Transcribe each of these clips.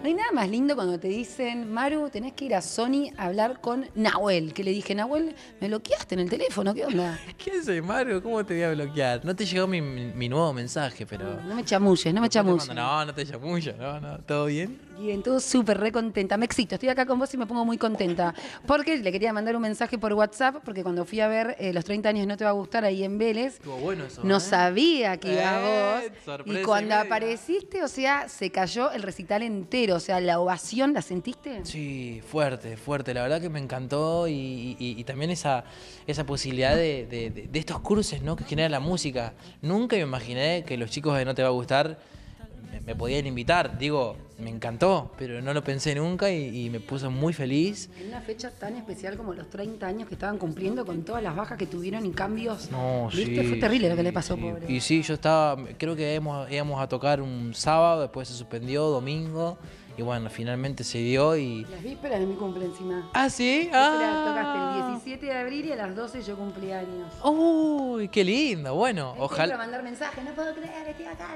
No hay nada más lindo cuando te dicen, Maru, tenés que ir a Sony a hablar con Nahuel. Que le dije, Nahuel, me bloqueaste en el teléfono, ¿qué onda? ¿Qué haces, Mario? ¿Cómo te voy a bloquear? No te llegó mi nuevo mensaje, pero... No me chamulles, no me chamulles. No te chamullo, no, ¿todo bien? Bien, todo súper re contenta. Me excito, estoy acá con vos y me pongo muy contenta. Porque le quería mandar un mensaje por WhatsApp, porque cuando fui a ver Los 30 años no te va a gustar ahí en Vélez, Estuvo bueno eso, no sabía que ibas vos. Sorpresa Y cuando media. apareciste, o sea, se cayó el recital entero. O sea, la ovación, ¿la sentiste? Sí, fuerte, fuerte. La verdad que me encantó y también esa posibilidad de estos cruces, ¿no?, que genera la música. Nunca me imaginé que los chicos de No Te Va a Gustar me podían invitar. Digo, me encantó, pero no lo pensé nunca y me puso muy feliz. En una fecha tan especial como los 30 años que estaban cumpliendo, con todas las bajas que tuvieron y cambios. No, ¿Viste? sí, Fue terrible lo que sí, le pasó, sí. pobre. Y sí, yo creo que íbamos a tocar un sábado, después se suspendió, domingo, y bueno, finalmente se dio y... Las vísperas de mi cumple encima. ¿Ah, sí? Tocaste el 17 de abril y a las 12 yo cumplí años. Uy, qué lindo, bueno, Para ojalá... mandar mensajes, no puedo creer, estoy acá.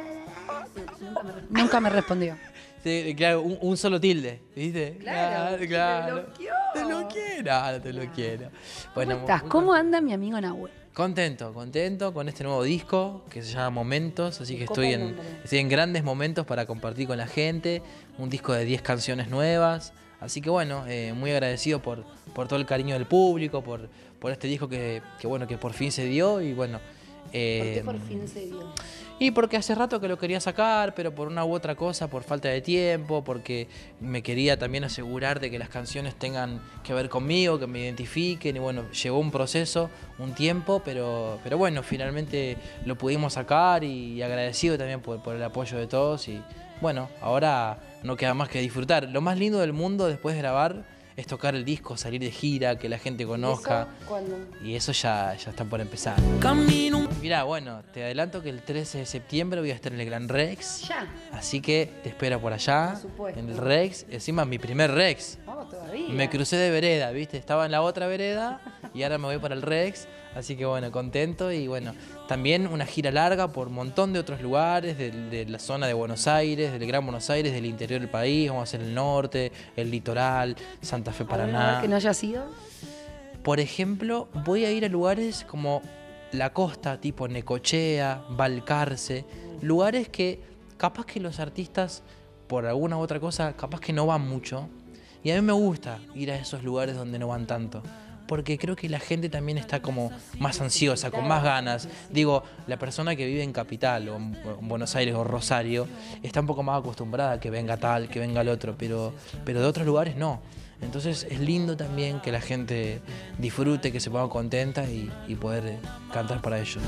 Nunca me respondió. Sí, claro, un solo tilde, ¿viste? Claro, te bloqueó. Te lo quiero, no te lo quiero. Bueno, ¿Cómo estás? muy ¿Cómo contento. anda mi amigo Nahuel? Contento con este nuevo disco que se llama Momentos, así que estoy en grandes momentos para compartir con la gente, un disco de 10 canciones nuevas, así que bueno, muy agradecido por todo el cariño del público, por este disco que bueno, que por fin se dio y bueno... ¿Por qué por fin se dio? Y porque hace rato que lo quería sacar, pero por una u otra cosa, por falta de tiempo, porque me quería también asegurar de que las canciones tengan que ver conmigo, que me identifiquen, y bueno, llevó un proceso, un tiempo, pero bueno, finalmente lo pudimos sacar y agradecido también por el apoyo de todos y bueno, ahora no queda más que disfrutar. Lo más lindo del mundo después de grabar es tocar el disco, salir de gira, que la gente conozca. ¿Eso cuándo? Y eso ya está por empezar. Mirá, bueno, te adelanto que el 13 de septiembre voy a estar en el Gran Rex. Ya. Así que te espero por allá, Por supuesto. en el Rex. Encima mi primer Rex. Vamos todavía. Me crucé de vereda, ¿viste? Estaba en la otra vereda y ahora me voy para el Rex. Así que bueno, contento y bueno, también una gira larga por un montón de otros lugares, de la zona de Buenos Aires, del Gran Buenos Aires, del interior del país. Vamos a hacer el norte, el litoral, Santa Fe, ¿Algún lugar Paraná. que no haya sido? Por ejemplo, voy a ir a lugares como la costa, tipo Necochea, Balcarce, lugares que capaz que los artistas, por alguna u otra cosa, capaz que no van mucho. Y a mí me gusta ir a esos lugares donde no van tanto. Porque creo que la gente también está como más ansiosa, con más ganas. Digo, la persona que vive en Capital o en Buenos Aires o Rosario está un poco más acostumbrada a que venga tal, que venga el otro, pero de otros lugares no. Entonces es lindo también que la gente disfrute, que se ponga contenta y poder cantar para ellos.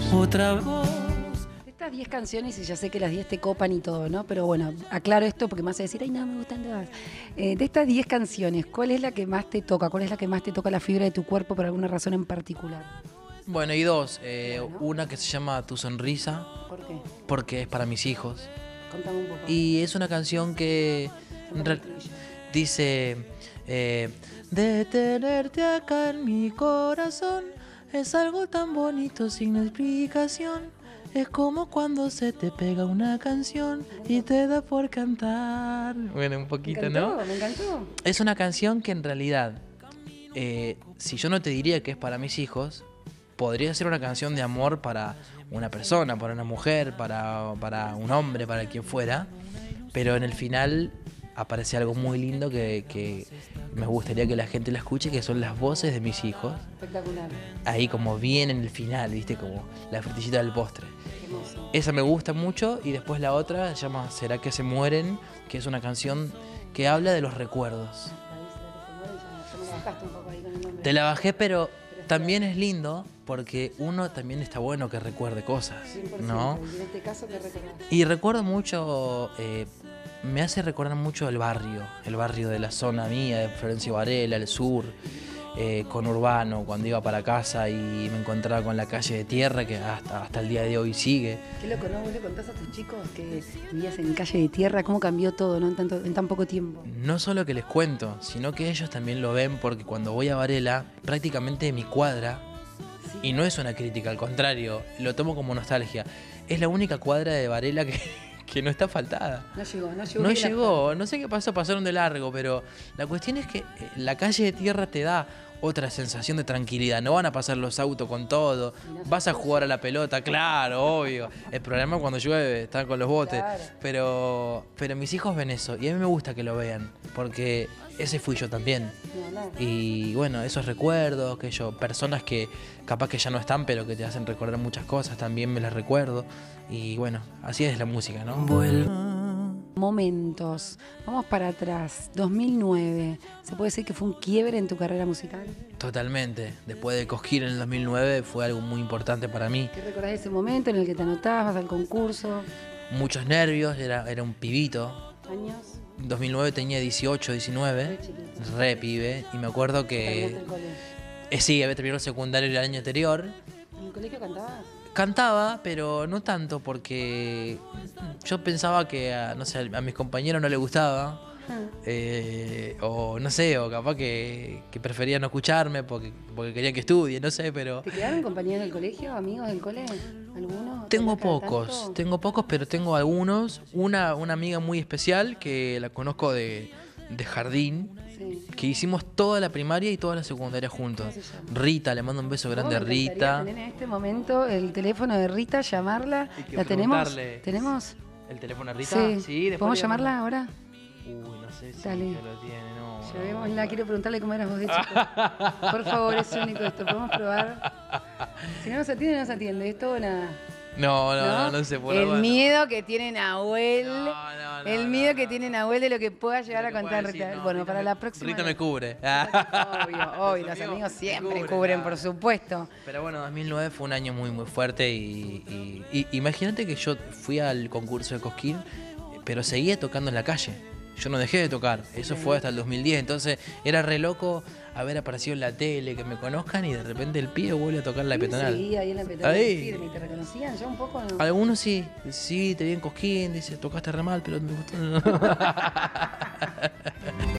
Estas 10 canciones, y ya sé que las 10 te copan y todo, ¿no? Pero bueno, aclaro esto porque me vas a decir, ay, no, me gustan todas. De estas 10 canciones, ¿cuál es la que más te toca? ¿Cuál es la que más te toca la fibra de tu cuerpo por alguna razón en particular? Bueno, y dos. Una que se llama Tu Sonrisa, ¿Por qué? porque es para mis hijos. Contame un poco. Y es una canción que dice, de tenerte acá en mi corazón, es algo tan bonito sin explicación. Es como cuando se te pega una canción y te da por cantar. Bueno, un poquito, ¿no? Me encantó. Es una canción que en realidad, si yo no te diría que es para mis hijos, podría ser una canción de amor para una persona, para una mujer, para un hombre, para quien fuera. Pero en el final aparece algo muy lindo que me gustaría que la gente la escuche, que son las voces de mis hijos. Espectacular. Ahí como bien en el final, ¿viste? Como la frutillita del postre. Hermoso. Esa me gusta mucho y después la otra se llama ¿Será que se mueren? Que es una canción que habla de los recuerdos. Ya me la bajaste un poco ahí con el nombre. Te la bajé, pero también es lindo porque uno también está bueno que recuerde cosas, 100%, ¿no? y en este caso, ¿qué recordás? Y recuerdo mucho, me hace recordar mucho el barrio de la zona mía, de Florencio Varela, el sur, con Urbano, cuando iba para casa y me encontraba con la calle de tierra que hasta el día de hoy sigue. Qué loco, ¿no? Vos le contás a tus chicos que vivías en calle de tierra, cómo cambió todo, ¿no? En tan poco tiempo. No solo que les cuento, sino que ellos también lo ven porque cuando voy a Varela, prácticamente mi cuadra, Sí. y no es una crítica, al contrario, lo tomo como nostalgia, es la única cuadra de Varela que no está faltada. No llegó, no llegó. No bien la llegó, no sé qué pasó, pasaron de largo, pero la cuestión es que la calle de tierra te da otra sensación de tranquilidad. No van a pasar los autos con todo, vas a jugar a la pelota, claro, obvio. El problema es cuando llueve, están con los botes. Claro. Pero mis hijos ven eso y a mí me gusta que lo vean, porque ese fui yo también. Y bueno, esos recuerdos, personas que capaz que ya no están, pero que te hacen recordar muchas cosas, también me las recuerdo. Y bueno, así es la música, ¿no? Momentos. Vamos para atrás. 2009. ¿Se puede decir que fue un quiebre en tu carrera musical? Totalmente. Después de Cosquín en el 2009 fue algo muy importante para mí. ¿Qué recordás de ese momento en el que te anotabas al concurso? Muchos nervios, era un pibito. ¿Años? En 2009 tenía 18, 19. Re chiquito. Re pibe. Y me acuerdo ¿Terminaste que... el colegio? Sí, había terminado el secundario el año anterior. ¿En el colegio cantabas? Cantaba, pero no tanto porque yo pensaba que no sé, a mis compañeros no les gustaba. O no sé, o capaz que preferían no escucharme porque querían que estudie, no sé, pero... ¿Te quedaron compañeros del colegio, amigos del cole? ¿Algunos? Tengo ¿Te marcan pocos, tanto? pero tengo algunos. Una amiga muy especial que la conozco de jardín, Sí. que hicimos toda la primaria y toda la secundaria juntos. ¿Cómo se llama? Rita, le mando un beso grande a Me encantaría Rita. tener en este momento el teléfono de Rita, llamarla. Hay que ¿La tenemos? preguntarle. ¿Tenemos? ¿El teléfono de Rita? Sí. después ¿Podemos le llamarla mando- ahora? Uy, no sé si Dale. ya lo tiene, no. Llevémosla, quiero preguntarle cómo eras vos de chico. Por favor, es único esto, podemos probar. Si no nos atiende, no nos atiende, es todo nada. No se puede. El miedo que tiene Nahuel. No, El miedo que tiene Nahuel de lo que pueda llegar a contar Rita. Bueno, para la próxima. Rita me cubre. Obvio, los amigos siempre cubren, por supuesto. Pero bueno, 2009 fue un año muy, muy fuerte y imagínate que yo fui al concurso de Cosquín, pero seguía tocando en la calle. Yo no dejé de tocar, eso fue hasta el 2010, entonces era re loco haber aparecido en la tele, que me conozcan y de repente el pibe vuelve a tocar la peatonal. Sí, ahí en la peatonal. Ahí. Firme. ¿Y te reconocían ya un poco? ¿No? Algunos sí, te vi en Cosquín, dice, tocaste re mal, pero me gustó.